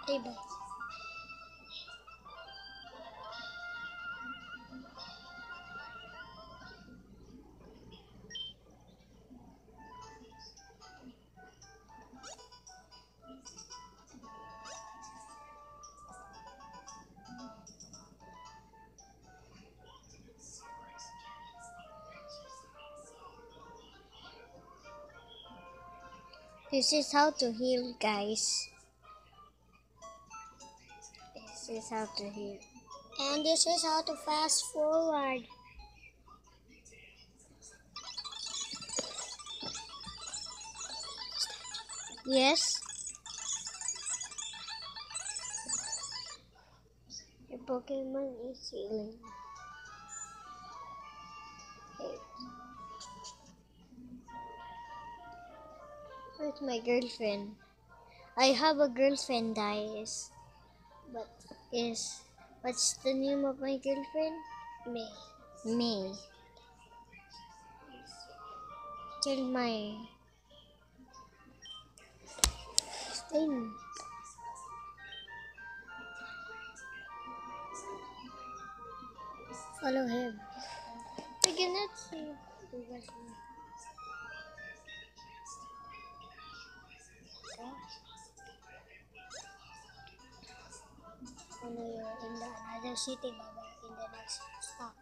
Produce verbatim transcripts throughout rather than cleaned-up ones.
table. This is how to heal, guys. This is how to heal. And this is how to fast forward. Yes. Your Pokemon is healing. Okay. Where's my girlfriend? I have a girlfriend, guys. But is what's the name of my girlfriend? May. May. Tell my thing. Follow him. I cannot see. When you're in the another city, Baba, in the next stop.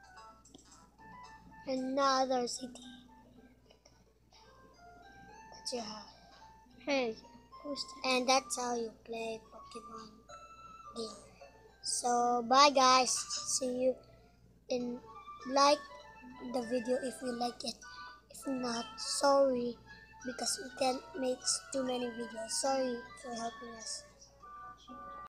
Another city. That's your house. Hey, who's that? And that's how you play Pokemon game. So bye guys. See you in like the video if you like it. If not, sorry because we can't make too many videos. Sorry for helping us.